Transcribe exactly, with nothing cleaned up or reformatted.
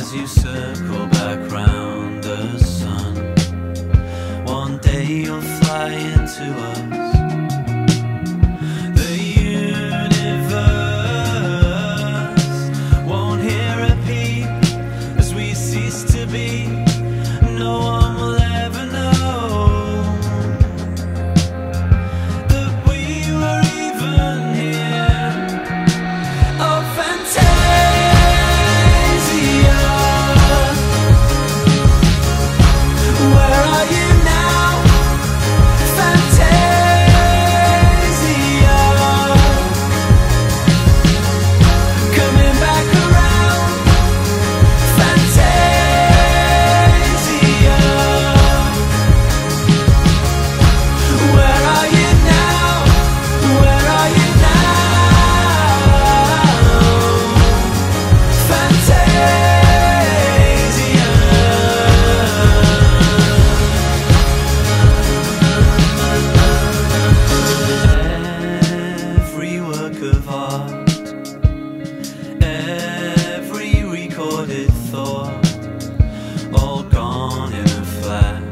as you circle back round the sun. One day you'll fly into us. The universe won't hear a peep as we cease to be. No one will ever know that we were even here. Oh, Fantasia, where are you now? Fantasia, coming back around. Fantasia, where are you now? Where are you now? Fantasia. Every work of art, every recorded thought, all gone in a flash.